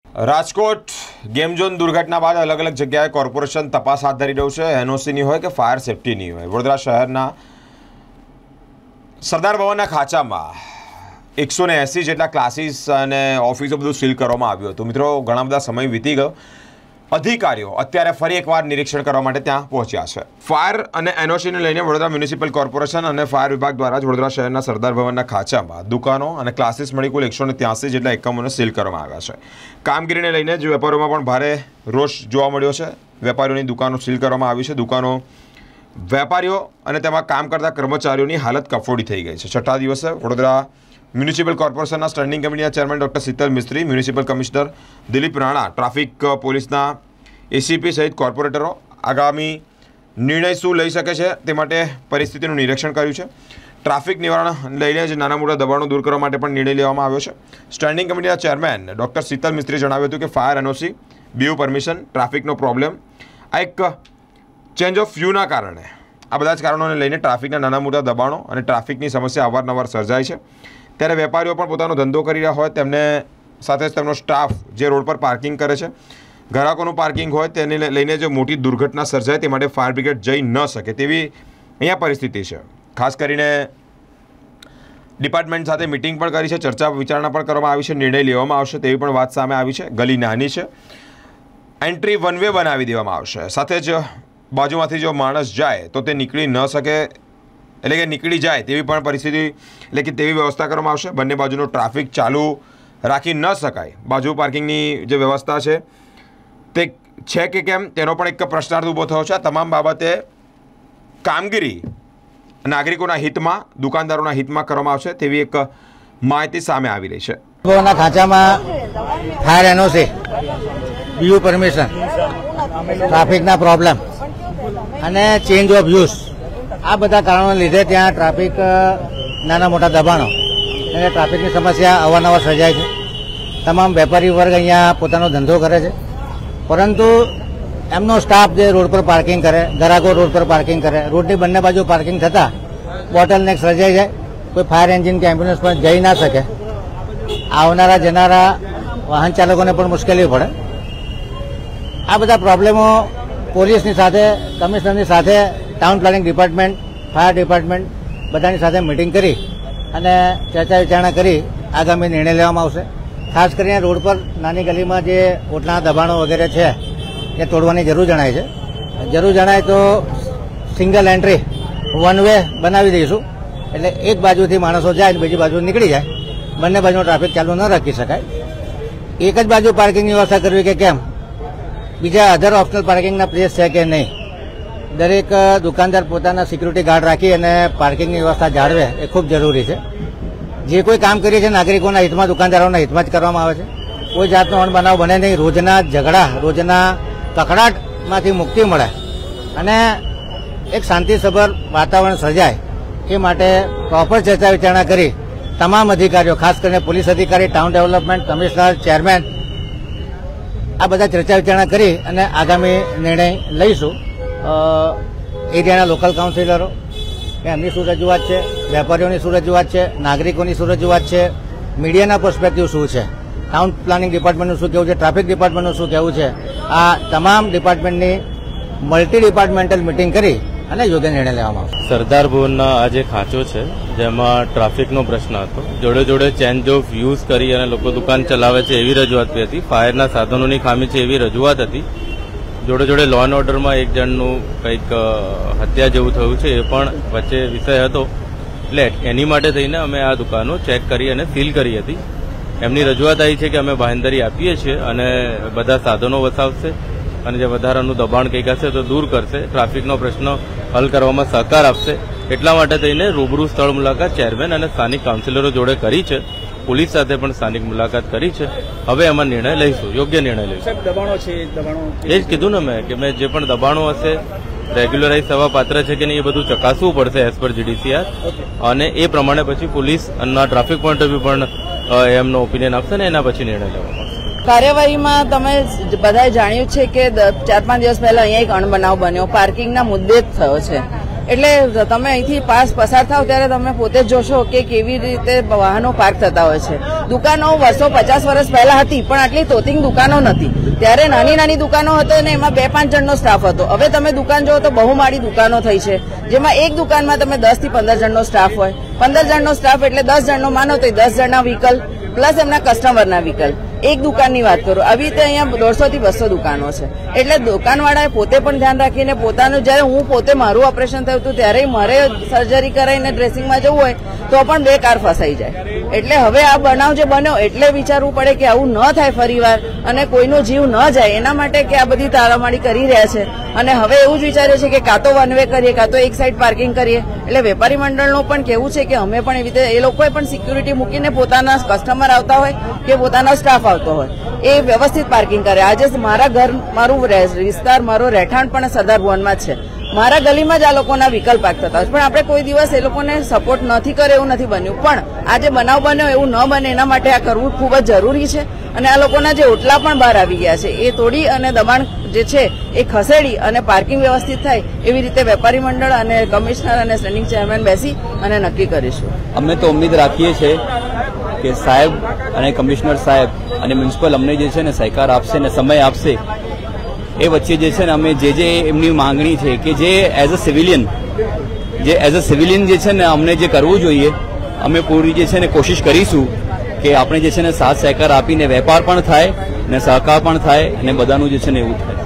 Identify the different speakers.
Speaker 1: Rajkot game zone દુર્ઘટના બાદ અલગ અલગ જગ્યાએ કોર્પોરેશન તપાસ હાથ ધરી રહ્યું છે। એનઓસીની હોય કે ફાયર સેફટીની હોય। વડોદરા શહેરના સરદાર ભવનના ખાંચામાં 180 જેટલા ક્લાસીસ અને ઓફિસો બધું સીલ કરવામાં આવ્યું હતું। મિત્રો, ઘણા બધા સમય વીતી ગયો। અધિકારીઓ અત્યારે ફરી એકવાર નિરીક્ષણ કરવા માટે ત્યાં પહોંચ્યા છે। ફાયર અને એનઓસીને લઈને વડોદરા મ્યુનિસિપલ કોર્પોરેશન અને ફાયર વિભાગ દ્વારા વડોદરા શહેરના સરદાર ભવનના ખાંચામાં દુકાનો અને ક્લાસીસ મળી કુલ 183 જેટલા એકમોને સીલ કરવામાં આવ્યા છે। કામગીરીને લઈને જ વેપારીઓમાં પણ ભારે રોષ જોવા મળ્યો છે। વેપારીઓની દુકાનો સીલ કરવામાં આવી છે। દુકાનો, વેપારીઓ અને તેમાં કામ કરતા કર્મચારીઓની હાલત કફોડી થઈ ગઈ છે। છઠ્ઠા દિવસે વડોદરા મ્યુનિસિપલ કોર્પોરેશનના સ્ટેન્ડિંગ કમિટીના chairman doctor Shital Mistry, municipal commissioner Dilip Rana, traffic પોલીસના એસીપી સહિત કોર્પોરેટરો આગામી નિર્ણય શું લઈ શકે છે તે માટે પરિસ્થિતિનું નિરીક્ષણ કર્યું છે। ટ્રાફિક નિવારણ લઈને જ નાના મોટા દબાણો દૂર કરવા માટે પણ નિર્ણય લેવામાં આવ્યો છે। સ્ટેન્ડિંગ કમિટીના ચેરમેન ડૉક્ટર શીતલ મિસ્ત્રીએ જણાવ્યું હતું કે ફાયર એનઓસી, બીયુ પરમિશન, ટ્રાફિકનો પ્રોબ્લેમ, આ એક ચેન્જ ઓફ વ્યૂના કારણે, આ બધા જ કારણોને લઈને ટ્રાફિકના નાના મોટા દબાણો અને ટ્રાફિકની સમસ્યા અવારનવાર સર્જાય છે। ત્યારે વેપારીઓ પણ પોતાનો ધંધો કરી રહ્યા હોય તેમને સાથે જ તેમનો સ્ટાફ જે રોડ પર પાર્કિંગ કરે છે, ગ્રાહકોનું પાર્કિંગ હોય તેને લઈને જો મોટી દુર્ઘટના સર્જાય તે માટે ફાયર બ્રિગેડ જઈ ન શકે તેવી અહીંયા પરિસ્થિતિ છે। ખાસ કરીને ડિપાર્ટમેન્ટ સાથે મિટિંગ પણ કરી છે, ચર્ચા વિચારણા પણ કરવામાં આવી છે, નિર્ણય લેવામાં આવશે તેવી પણ વાત સામે આવી છે। ગલી નાની છે, એન્ટ્રી વન વે બનાવી દેવામાં આવશે, સાથે જ બાજુમાંથી જો માણસ જાય તો તે નીકળી ન શકે, એટલે કે નીકળી જાય તેવી પણ પરિસ્થિતિ, એટલે કે તેવી વ્યવસ્થા કરવામાં આવશે। બંને બાજુનો ટ્રાફિક ચાલુ રાખી ન શકાય, બાજુ પાર્કિંગની જે વ્યવસ્થા છે તે છે કે કેમ તેનો પણ એક પ્રશ્નાર્થ ઊભો થયો છે। આ તમામ બાબતે કામગીરી નાગરિકોના હિતમાં, દુકાનદારોના હિતમાં કરવામાં આવશે તેવી એક માહિતી સામે આવી રહી છે।
Speaker 2: ભવનના ખાંચામાં ફાયર એનઓસી, બીયુ પરમિશન, ટ્રાફિકના પ્રોબ્લેમ અને ચેન્જ ઓફ યુઝ, આ બધા કારણોને લીધે ત્યાં ટ્રાફિક, નાના મોટા દબાણો અને ટ્રાફિકની સમસ્યા અવારનવાર સર્જાય છે। તમામ વેપારી વર્ગ અહીંયા પોતાનો ધંધો કરે છે, પરંતુ એમનો સ્ટાફ જે રોડ પર પાર્કિંગ કરે, ગ્રાહકો રોડ પર પાર્કિંગ કરે, રોડની બંને બાજુ પાર્કિંગ થતાં બોટલનેક સર્જાઈ જાય, કોઈ ફાયર એન્જિન કે એમ્બ્યુલન્સ પણ જઈ ના શકે, આવનારા જનારા વાહન ચાલકોને પણ મુશ્કેલી પડે। આ બધા પ્રોબ્લેમો પોલીસની સાથે, કમિશનરની સાથે, town planning department, fire department બધાની સાથે મિટિંગ કરી અને ચર્ચા વિચારણા કરી આગામી નિર્ણય લેવામાં આવશે। ખાસ કરીને રોડ પર નાની ગલીમાં જે ઓટલા દબાણો વગેરે છે એ તોડવાની જરૂર જણાય છે। જરૂર જણાય તો સિંગલ એન્ટ્રી વન વે બનાવી દઈશું, એટલે એક બાજુથી માણસો જાય અને બીજી બાજુ નીકળી જાય, બંને બાજુનો ટ્રાફિક ચાલુ ન રાખી શકાય। એક જ બાજુ પાર્કિંગની વ્યવસ્થા કરવી કે કેમ, બીજા અધર ઓપ્શનલ પાર્કિંગના પ્લેસ છે કે નહીં, દરેક દુકાનદાર પોતાના સિક્યુરિટી ગાર્ડ રાખી અને પાર્કિંગની વ્યવસ્થા જાળવે એ ખૂબ જરૂરી છે। જે કોઈ કામ કરીએ છીએ નાગરિકોના હિતમાં, દુકાનદારોના હિતમાં જ કરવામાં આવે છે। કોઈ જાતનો અણબનાવ બને નહીં, રોજના ઝઘડા, રોજના કકડાટમાંથી મુક્તિ મળે અને એક શાંતિસભર વાતાવરણ સર્જાય એ માટે પ્રોપર ચર્ચા વિચારણા કરી તમામ અધિકારીઓ, ખાસ કરીને પોલીસ અધિકારી, ટાઉન ડેવલપમેન્ટ, કમિશનર, ચેરમેન, આ બધા ચર્ચા વિચારણા કરી અને આગામી નિર્ણય લઈશું। એરિયાના લોકલ કાઉન્સિલરો, એમની શું રજૂઆત છે, વેપારીઓની શું રજૂઆત છે, નાગરિકોની શું રજૂઆત છે, મીડિયાના પર્સપેક્ટિવ શું છે, ટાઉન પ્લાનિંગ ડિપાર્ટમેન્ટનું શું કહેવું છે, ટ્રાફિક ડિપાર્ટમેન્ટનું શું કહેવું છે, આ તમામ ડિપાર્ટમેન્ટની મલ્ટી ડિપાર્ટમેન્ટલ મિટિંગ કરી અને યોગ્ય નિર્ણય લેવામાં આવશે।
Speaker 3: સરદાર ભવનના આ જે ખાંચો છે જેમાં ટ્રાફિકનો પ્રશ્ન હતો, જોડે જોડે ચેન્જ ઓફ યુઝ કરી અને લોકો દુકાન ચલાવે છે એવી રજૂઆત હતી, ફાયરના સાધનોની ખામી છે એવી રજૂઆત હતી, જોડે જોડે લો એન્ડ ઓર્ડરમાં એક જણનું કંઈક હત્યા જેવું થયું છે એ પણ વચ્ચે વિષય હતો, એટલે એની માટે થઈને અમે આ દુકાનો ચેક કરી અને સીલ કરી હતી। એમની રજૂઆત આવી છે કે અમે બાંહેધરી આપીએ છીએ અને બધા સાધનો વસાવશે અને જે વધારાનું દબાણ કંઈક હશે તો દૂર કરશે, ટ્રાફિકનો પ્રશ્ન હલ કરવામાં સહકાર આપશે। એટલા માટે થઈને રૂબરૂ સ્થળ મુલાકાત ચેરમેન અને સ્થાનિક કાઉન્સિલરો જોડે કરી છે, પોલીસ સાથે પણ સ્થાનિક મુલાકાત કરી છે। હવે એમાં નિર્ણય લઈશું, યોગ્ય નિર્ણય લઈશું। એ જ કીધું ને મેં કે જે પણ દબાણો હશે રેગ્યુલરાઇઝ થવા પાત્ર છે કે નહીં એ બધું ચકાસવું પડશે એઝ પર GDCR, અને એ પ્રમાણે પછી પોલીસ અને ટ્રાફિક પોઈન્ટ ઓફ વ્યૂ પણ એમનો ઓપિનિયન આપશે ને એના પછી નિર્ણય લેવામાં આવશે।
Speaker 4: કાર્યવાહીમાં તમે બધાએ જાણ્યું છે કે 4-5 દિવસ પહેલા અહીંયા એક અણબનાવ બન્યો, પાર્કિંગના મુદ્દે જ થયો છે। એટલે તમે અહીંથી પસાર થાવ ત્યારે તમે પોતે જ જોશો કે કેવી રીતે વાહનો પાર્ક થતા હોય છે. દુકાનો વર્ષો 50 વર્ષ પહેલા હતી, પણ આટલી તોતિંગ દુકાનો નથી. ત્યારે નાની નાની દુકાનો હતો ને એમાં 2-5 જણનો સ્ટાફ હતો. હવે તમે દુકાન જોવો તો બહુમાળી દુકાનો થઈ છે, જેમાં એક દુકાનમાં તમે 10 થી 15 જણનો સ્ટાફ હોય. 15 જણનો સ્ટાફ એટલે 10 જણનો માનો તો 10 જણના વ્હીકલ પ્લસ એમના કસ્ટમરના વ્હીકલ. એક દુકાનની વાત કરું, આવી રીતે અહીંયા 150 થી 200 દુકાનો છે. એટલે દુકાનવાળાએ પોતે પણ ધ્યાન રાખીને પોતાનું, જયારે હું પોતે મારું ઓપરેશન થયું હતું ત્યારે મારે સર્જરી કરાવીને ડ્રેસિંગમાં જવું હોય તો પણ 2 કાર ફસાઈ જાય. એટલે હવે આ બનાવ જે બન્યો એટલે વિચારવું પડે કે આવું ન થાય ફરીવાર અને કોઈનો જીવ ન જાય, એના માટે કે આ બધી તાળામાળી કરી રહ્યા છે. અને હવે એવું જ વિચાર્યું છે કે કાં તો વન વે કરીએ, કાં તો એક સાઈડ પાર્કિંગ કરીએ. એટલે વેપારી મંડળનું પણ કેવું છે કે અમે પણ એવી રીતે, એ લોકોએ પણ સિક્યુરિટી મૂકીને પોતાના કસ્ટમર આવતા હોય કે પોતાના સ્ટાફ આવતો હોય એ વ્યવસ્થિત પાર્કિંગ કરે. આજે મારા ઘર, મારું વિસ્તાર, મારો રહેઠાણ પણ સરદાર ભવનમાં જ છે. મારા ગલીમાં જ આ લોકોના વ્હીકલ પાર્ક થતા હોય, પણ આપણે કોઈ દિવસ એ લોકોને સપોર્ટ નથી કરે એવું નથી બન્યું. પણ આ જે બનાવ બન્યો એવું ન બને એના માટે આ કરવું ખૂબ જ જરૂરી છે. અને આ લોકોના જે ઓટલા પણ બહાર આવી ગયા છે એ તોડી અને દબાણ જે છે એ ખસેડી અને પાર્કિંગ વ્યવસ્થિત થાય એવી રીતે વેપારી મંડળ અને કમિશનર અને સ્ટેન્ડિંગ ચેરમેન બેસી અને નક્કી કરીશું.
Speaker 5: અમે તો ઉમ્મીદ રાખીએ છીએ કે સાહેબ અને કમિશનર સાહેબ અને મ્યુનિસિપલ અમને જે છે ને સહકાર આપશે ને સમય આપશે. એ વચ્ચે જે છે ને અમે જે એમની માંગણી છે કે જે એઝ અ સિવિલિયન જે છે ને અમને જે કરવું જોઈએ, અમે પૂરી જે છે ને કોશિશ કરીશું કે આપણે જે છે ને સાથ સહકાર આપીને વેપાર પણ થાય ને સહકાર પણ થાય અને બધાનું જે છે ને એવું થાય.